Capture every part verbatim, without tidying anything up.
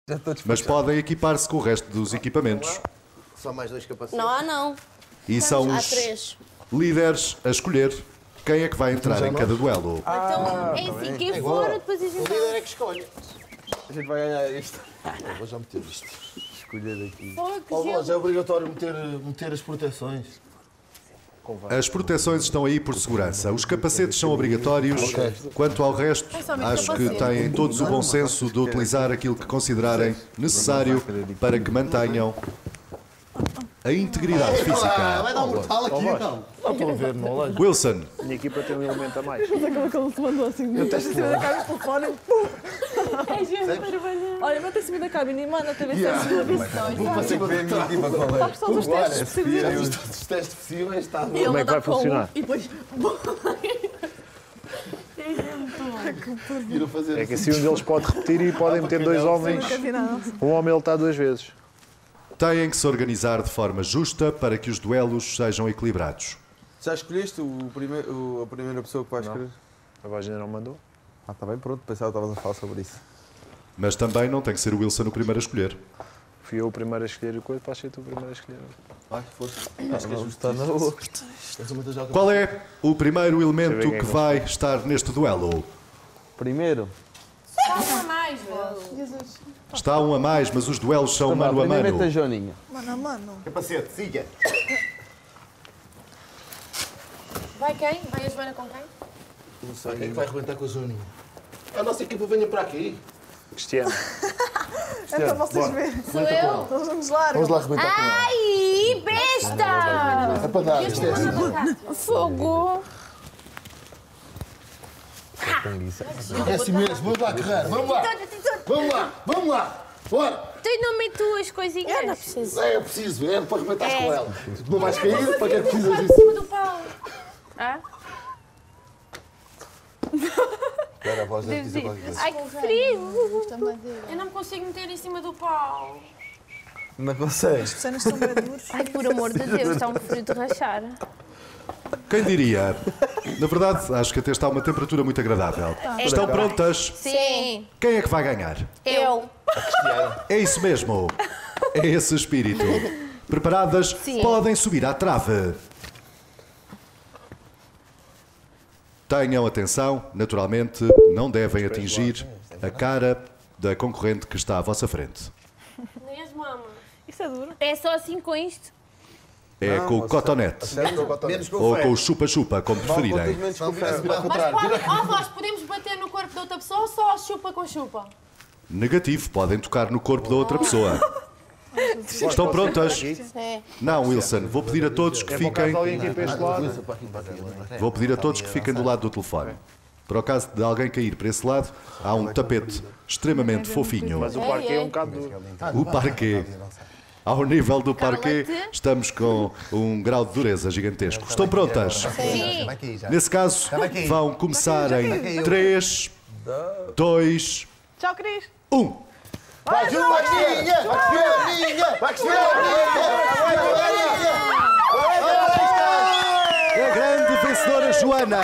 mas podem equipar-se com o resto dos equipamentos. Só mais dois capacetes. Não há, não. E são Há os três. líderes a escolher quem é que vai entrar em cada duelo. Então, é assim, quem é fora, depois a gente... O líder é que escolhe. A gente vai ganhar isto. Não, vou já meter isto. Escolher aqui. Fogo, que Ó, gelo. voz, é obrigatório meter, meter as proteções. As proteções estão aí por segurança. Os capacetes são obrigatórios. Quanto ao resto, acho que têm todos o bom senso de utilizar aquilo que considerarem necessário para que mantenham a integridade Ah, física. vai dar um mortal aqui, então. Não estou a ver, não olha. Wilson, A minha equipa tem um elemento a mais. Mas acaba que ele se mandou assim, mete em cima da cabine, telefone. É gente trabalhando. Olha, mete em cima da cabine e manda a ver se é possível. Vou fazer uma minha equipa qual é. São os testes possíveis. Os testes possíveis está. Ele Como é que vai anda com um funcionar? E depois... Ir a fazer É que assim um deles pode repetir e podem meter dois homens. Nunca vi nada. Um homem ele está duas vezes. têm que se organizar de forma justa para que os duelos sejam equilibrados. Já escolheste o primeiro, o- a primeira pessoa que vai escolher? A voz ainda não mandou. Ah, está bem, pronto. Pensava que estavas a falar sobre isso. Mas também não tem que ser o Wilson o primeiro a escolher. Fui eu o primeiro a escolher o coisa, podes ser tu o primeiro a escolher. Vai, força. Acho que é justo estar na boa. Qual é o primeiro elemento Deixa eu ver que quem é que vai estar neste duelo? Primeiro. Passa mais, velho. Está um a mais, mas os duelos são Então vá, mano a primeiramente a mano. Joaninha. Mano a mano. Capacete, siga. Vai quem? Vai a Joana com quem? Não sei quem é que vai arrebentar com a Joaninha. A nossa equipa venha para aqui. Cristiano. É para vocês verem. Sou eu? Nós vamos largo. Vamos lá arrebentar com ela. Ai, besta! É para dar isto é assim. Fogo! É assim mesmo, vamos lá, Guerreiro, vamos lá. Vamos lá, vamos lá. Bora. Tu não me tuas coisinhas. Eu não preciso. É, é preciso, é para arrebentar É. com ela. Tu não vais cair, para que é que precisas Em disso? cima do pau. Ah? Espera, a voz deve dizer qualquer coisa. Ai, que frio! Eu não me consigo meter em cima do pau. Não consegue. As cenas são bem duras. Ai, por amor de Deus, está um frio de rachar. Quem diria? Na verdade, acho que até está uma temperatura muito agradável. Estão prontas? Sim. Quem é que vai ganhar? Eu. É isso mesmo. É esse espírito. Preparadas? Sim. Podem subir à trave. Tenham atenção, naturalmente, não devem atingir a cara da concorrente que está à vossa frente. Nem as mamas. Isto é duro. É só assim com isto? É com o cotonete Menos com o ou com ferro. o chupa-chupa, como preferirem. Menos com Não, o vira-se ferro. virar ao Mas contrário. podem, Vira- ó vós, podemos bater no corpo da outra pessoa ou só chupa com chupa? Negativo, podem tocar no corpo da outra pessoa. Estão prontas? É. Não, Wilson, vou pedir a todos que É para o caso fiquem. de alguém aqui para este lado. Vou pedir a todos que fiquem do lado do telefone. Para o caso de alguém cair para esse lado, há um tapete extremamente fofinho. Mas o parque é um bocado duro. O parquet. Ao nível do parquet, Cala-te. estamos com um grau de dureza gigantesco. Estão prontas? Sim. Nesse caso, vão começar em três, dois, Tchau, Cris. um. Vai, Joaninha! Vai, Joaninha! Vai, Joaninha! É a grande vencedora Joana.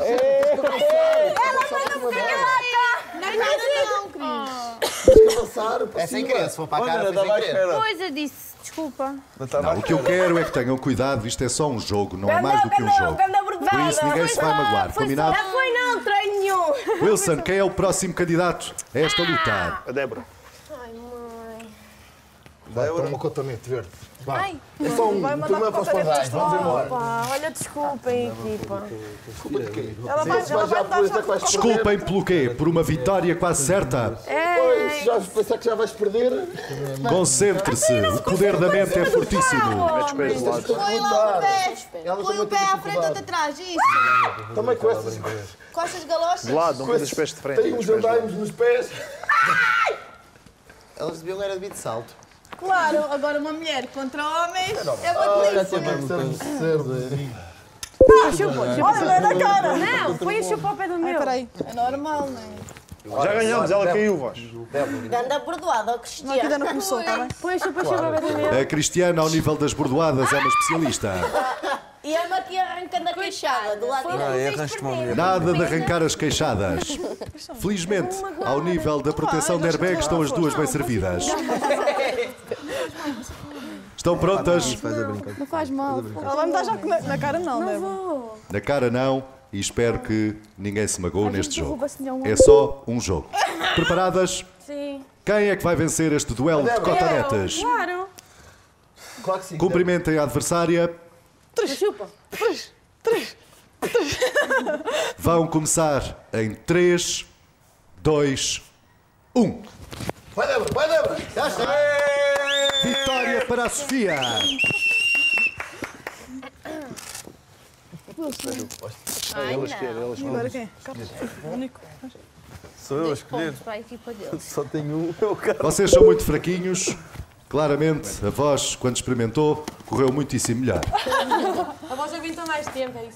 É sem querer, se for para a cara, Olha, foi dá sem mais querer. espera. Pois eu disse, desculpa. Não está Não, mais o que eu quero é que tenham cuidado, isto é só um jogo, não é mais do que um jogo. Por isso ninguém se vai magoar, combinado? Não foi não, treino nenhum. Wilson, quem é o próximo candidato a esta luta? A Débora. Ai, mãe. Vai, toma um cotonete verde. Vai. Ai. É só um, Vai tu mandar não é para os para o pardais, vamos embora. Pá, olha, desculpem, equipa. Ela vai, Se ela vais já vai por isso é dar que vais perder. Desculpem pelo quê? Por uma vitória quase certa? Pois, se já pensar que já vais perder, Concentre-se, o poder da mente é fortíssimo. Mete os pés do lado. põe lá o pé. Põe o pé à frente ou de trás, isso. Também com essas Com essas galochas. De lado, não pões os pés de frente. Tem os uns pés de lado. andaimes nos pés. Elas deviam era de salto. Claro, agora uma mulher contra homens é uma delícia. Olha, não é na cara. Não, põe o chupa ao pé do Ai, meu. peraí. É normal, não é? Já ganhamos, ela caiu, vós. Ganda bordoada, ó Não, aqui Cristiano. ainda não começou, está bem? Põe o chupa, chupa ao pé do meu. A Cristiana, ao nível das bordoadas, é uma especialista. E anda aqui arrancando a queixada do lado Não, direito. erras-te uma mulher. Nada de arrancar as queixadas. Felizmente, ao nível da proteção de airbag, estão as duas bem servidas. Estão prontas? Não faz mal. Ela vai me dar já na, na cara, não, né? Na cara não, e espero que ninguém se magoe neste jogo. É só um jogo. Preparadas? Sim. Quem é que vai vencer este duelo de cotonetes? Claro. Claro que sim. Cumprimentem a adversária. Chupa. Vão começar em três, dois, um. Vai, Débora, vai, Débora. Já está. Vitória para a Sofia. Ele esquerda, ele esquerda. Agora quem? Carlos. Único. Sou eu a escolher. Para a equipa deles. Só tenho um, é o cara. Vocês são muito fraquinhos. Claramente, a voz, quando experimentou, correu muitíssimo melhor. A voz aguenta mais tempo, é isso.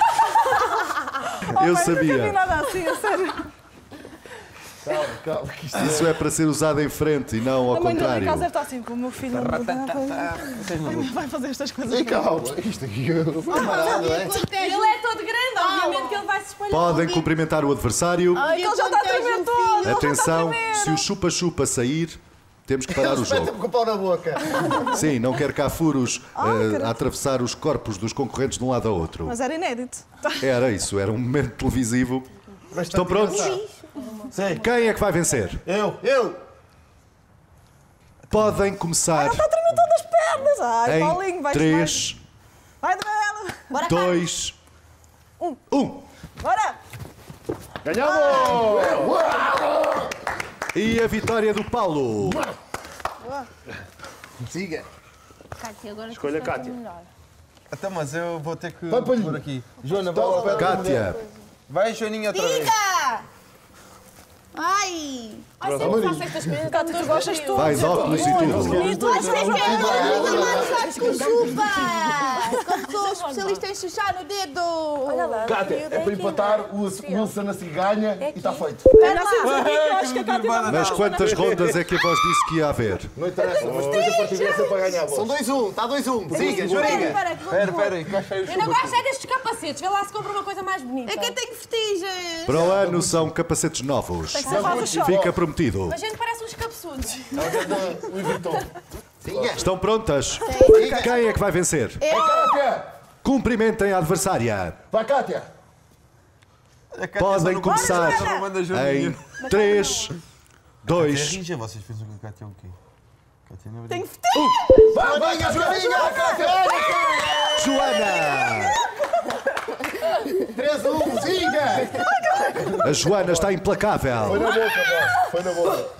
Eu Nunca vi sabia. nada assim, a sério. Calma, calma. Que isto Isso é para ser usado em frente e não ao A mãe dele em contrário. casa deve estar assim, com o meu filho não vai fazer estas coisas. é. Calma, isto aqui foi marado, é? Ele é todo grande, obviamente que ele vai se espalhar. Podem cumprimentar o adversário. Ai, ele já está a tremer todo. ele Atenção, já está a se tremer. o chupa-chupa sair, temos que parar o Espeta-me jogo. com o pau na boca. Sim, não quer cá furos eh, a atravessar os corpos dos concorrentes de um lado ao outro. Mas era inédito. Era isso, era um momento televisivo. Estão prontos? Sim. Quem é que vai vencer? Eu, eu. Podem começar Está a tremer todas as pernas. Ai, Paulinho, em vai três, Vai, Daniela. Bora, dois, um. bora. Ganhamos! E a vitória do Paulo. Siga. Cátia, agora Escolha tu estás Cátia. melhor. Então, mas eu vou ter que Vai, Paulinho. por aqui. Joana, vai ao pé da mulher. Cátia, Vai, Joaninha, outra vez. Fica! Ai! Ai, sempre faço estas coisas. Cátia, tu gostas tu. vai de óculos e tudo. Tu és Sabes com chupa! Como sou especialista em chuchar no dedo! Olha lá. Cátia, é para empatar, o Wilson assim ganha e está feito. Olha assim, mas aqui que eu acho que a Cátia vai Mas quantas rondas é que a voz disse que ia haver? Não interessa, mas depois a partir dessa para ganhar a bola. São dois um, está dois um. Siga, Joaninha. Espera, espera, encaixa aí o Eu não chupa. gosto é destes capacetes. Vê lá se compra uma coisa mais bonita. É que eu tenho vertigens! Para o ano são capacetes novos. Você faz o show. Fica prometido. A gente parece uns cabeçudos. Louis Vuitton. Estão prontas? Quem é que vai vencer? Vai, Cátia. Cumprimentem a adversária. Vai, Cátia. A Cátia Podem só não começar consegue, só não manda a Joaninha. em três, É dois, rija, vocês pensam que a Cátia é o quê? Cátia não é Tem verdade. vertigens. Vai, vai, Joaninha, Cátia. Joana! três um, siga. A Joana está implacável. Foi na boca, vá. Foi na boca.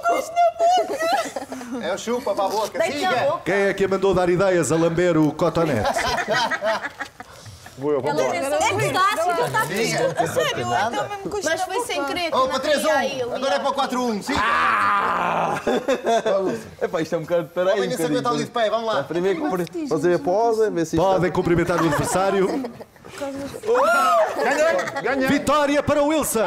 É o chupa para a boca, siga. Quem é que a mandou dar ideias a lamber o cotonete? Vou eu, vamos lá. É que dá, se ele está fixe. A sério, então mesmo com isto Mas na foi sem boca. querer que Oh, não para três queria ele. um. Agora é para o quatro um, siga. Epá, isto é um bocado. Espera aí. um Venha-se aguentar ali de pé, vamos lá. Primeiro cumprir- fazer a pausa, ver se isto Podem cumprimentar o adversário. Ganha! Vitória para o Wilson.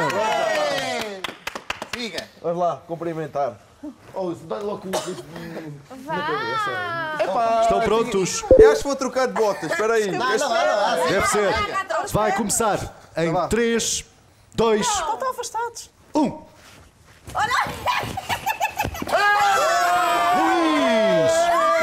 Siga. Vamos lá, cumprimentar. Oh, isso dá-lhe logo um... Vá. Estão prontos? Eu acho que vou trocar de botas, espera aí. Não, não, não, não. Deve ser. Vai começar em três, dois, Estão tão afastados. um. Luís!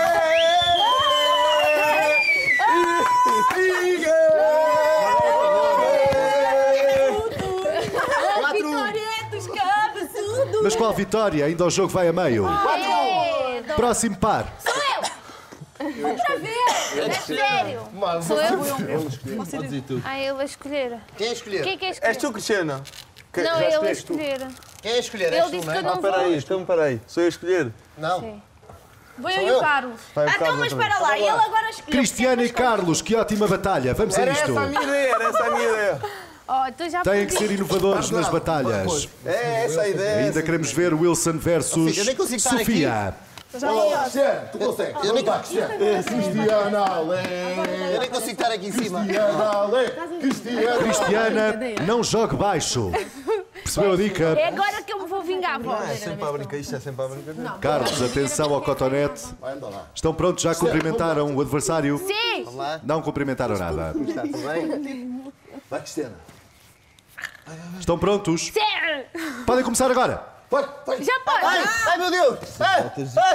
A vitória é dos cabeçudos! Mas qual vitória? Ainda o jogo vai a meio. É, Próximo par. outra vez. É sério. Sou eu? Podes ir tu. Ah, ele a escolher. Quem é escolher? Quem é que é És escolher? tu, Cristiana? Não, já ele a escolheste tu. escolher. Quem é escolher? Ele És tu, disse não que é? eu não Espera vou. aí, então espera aí. Sou eu a escolher? Não. Vou eu e o Carlos. Vai o Então, Carlos mas outra vez. espera lá, ele agora escolheu. Cristiano e Carlos, que ótima batalha. Vamos a Era isto. essa a minha ideia, era essa a minha ideia. Oh, tu já Têm que perdi. ser inovadores nas batalhas. É essa a ideia. Ainda queremos ver Wilson versus Eu nem consigo estar Sofia. Oh, Cristiano, tu consegues. Eu nem consigo. Cristiano, Ale. Eu nem consigo estar aqui em cima. Cristiano, Ale. Cristiano. Cristiana, não jogue baixo. Percebeu a dica? É agora que eu me vou vingar, vó. É sempre a brincar, isto é sempre a brincar. Carlos, atenção ao cotonete. Vai, anda lá. Estão prontos? Já cumprimentaram o adversário? Sim! Vamos lá. Não cumprimentaram nada. Está tudo bem? Vai, Cristiana. Estão prontos? Sim! Podem começar agora. Vai, vai. Já pode! Ai, ai, meu Deus. Ai,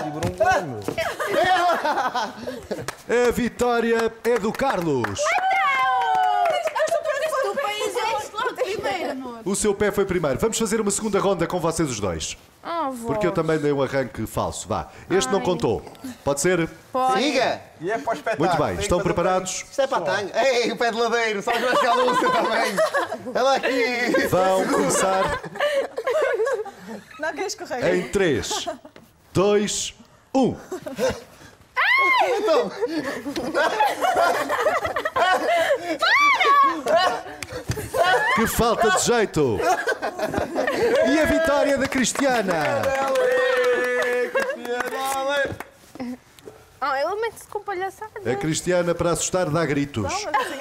A vitória é do Carlos. O país é logo primeiro, amor. O seu pé foi primeiro. Vamos fazer uma segunda ronda com vocês os dois. Oh, vó. Porque eu também dei um arranque falso. Vá. Este não contou. Pode ser? siga. E é para o espetáculo. Muito bem. Tem que Estão fazer um preparados? Isto é patanho. Ei, o pé de ladeiro. Só que vai chegar a Lúcia também. Ela aqui. Vão começar Não queres escorregar. em três, dois, um. Então. Que falta de jeito! E a vitória da Cristiana! Oh, ela mete-se com palhaçada. A Cristiana, para assustar, dá gritos. Mas